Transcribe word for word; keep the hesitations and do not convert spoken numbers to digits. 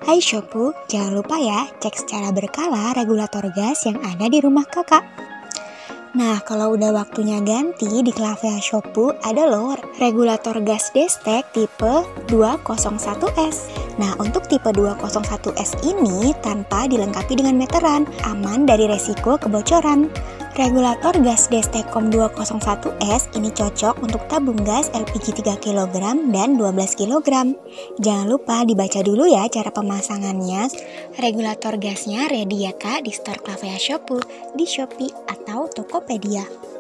Hai Shopee, jangan lupa ya cek secara berkala regulator gas yang ada di rumah kakak. Nah, kalau udah waktunya ganti di Clavia Shopee ada loh regulator gas Destech tipe dua nol satu S. Nah, untuk tipe dua nol satu S ini tanpa dilengkapi dengan meteran, aman dari resiko kebocoran. Regulator gas Destechcom dua nol satu S ini cocok untuk tabung gas L P G tiga kilogram dan dua belas kilogram. Jangan lupa dibaca dulu ya cara pemasangannya. Regulator gasnya ready ya kak di store Clavia Shopee, di Shopee atau Tokopedia.